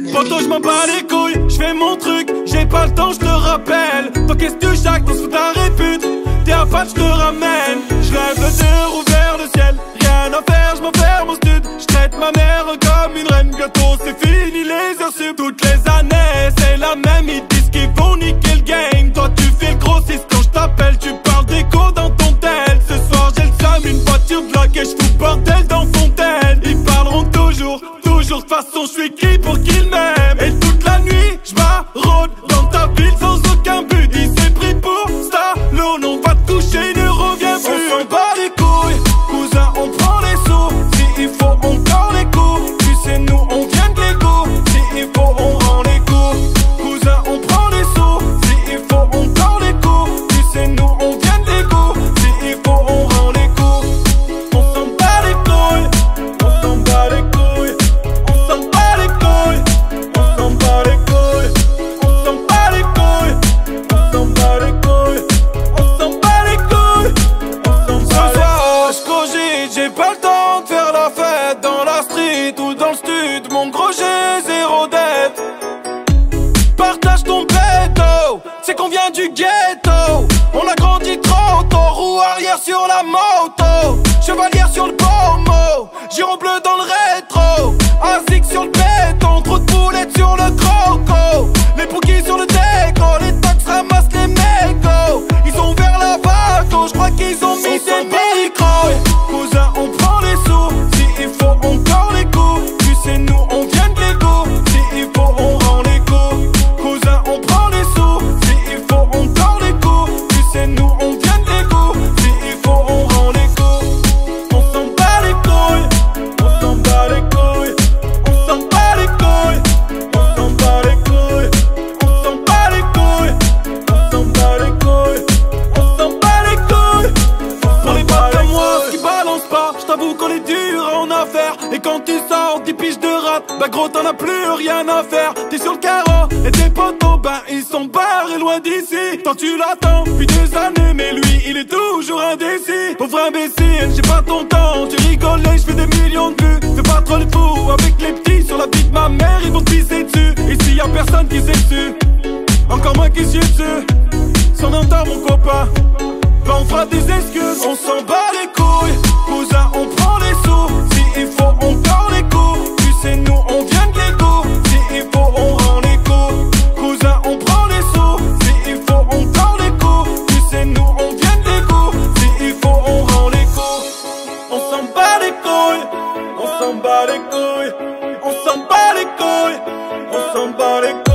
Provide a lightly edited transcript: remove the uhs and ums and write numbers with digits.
Poto, je m'en bats les couilles, je fais mon truc, j'ai pas le temps, je te rappelle. Toi qu'est-ce que tu jacques, t'en fous ta répute. T'es à fat, je te ramène. Je lève le dehors ouvert le ciel. Rien à faire, je m'enferme au stud. Je traite ma mère comme une reine. Bientôt c'est fini les heures sup. Toutes les années c'est la même. Ils disent qu'ils vont niquer le game. Toi tu fais le grossiste quand je t'appelle. Tu parles d'écho dans ton tel. Ce soir j'ai le seum, une voiture bloquée. Je fous bordel dans Fontaine. Ils parleront toujours, toujours. De toute façon je suis qui pour qu'ils m'aiment. Et toute la nuit je m'arrôde dans ta ville sans aucun but. Il s'est pris pour Stallone. On va te coucher, il ne revient plus. On s'en bat les couilles, cousin, on prend les sous. Si il faut, on corps les coups. Tu sais, nous, on vient de l'ego. Si il faut, on rend les coups. Cousin, on prend les sous. Si il faut, on corps les coups. Tu sais, nous, on vient de l'ego. Si il faut, on rend les coups. On s'en bat les couilles. On s'en bat les couilles. On s'en bat les couilles. On s'en bat les couilles. On s'en bat les couilles. On s'en bat les couilles. On s'en bat les couilles. Ce soir, je cogite, j'ai pas le temps de faire la fête dans la street ou dans le stud. Mon gros j'ai zéro dette. Partage ton béto, c'est qu'on vient du ghetto. On a grandi trop tôt, roue arrière sur la moto. Chevalière sur le pommeau, giron bleu dans le rétro. Asic sur le béton, trop de boulettes sur le croco. Les bouquets sur le déco, les taxes ramassent les mégots. Ils ont ouvert la vague, je crois qu'ils ont mis des micros. Cousin, on prend les sous, si il faut, on corps les coups. Tu sais, nous, on vient de l'ego. Si il faut, on rend les coups. Cousin, on prend les sous, si il faut, on corps les coups. Tu sais, nous, on vient de l'ego. Si il faut, on rend les coups. On s'en bat les couilles, on s'en bat les couilles. On s'en bat les couilles, on s'en bat les couilles. On s'en bat les couilles, on s'en bat les couilles. On s'en bat les couilles. Pour les potes comme moi qui balancent pas, j't'avoue qu'on est dur à en affaire. Et quand tu sors 10 piges de rap, bah gros t'en as plus rien à faire. T'es sur le carreau et tes potos, bah ils sont barrés loin d'ici. Tant tu l'attends depuis des années, mais lui il est toujours indécis. Pauvre imbécile, j'ai pas ton temps, tu rigoles et j'fais des millions de vues. Fais pas trop le fou avec les petits sur la vie de ma mère, ils vont te pisser dessus. Ici y'a personne qui s'est dessus, encore moins qui s'y dessus. Son entend mon copain, bah on fera des excuses. On s'en bat les couilles, cousin, on prend les sous. Si il faut, on corps les coups. Tu sais, nous, on vient de l'ego. Si il faut, on rend les coups. Cousin, on prend les sous. Si il faut, on corps les coups. Tu sais, nous, on vient de l'ego. Si il faut, on rend les coups. On s'en bat les couilles. On s'en bat les couilles. On s'en bat les couilles. On s'en bat les couilles.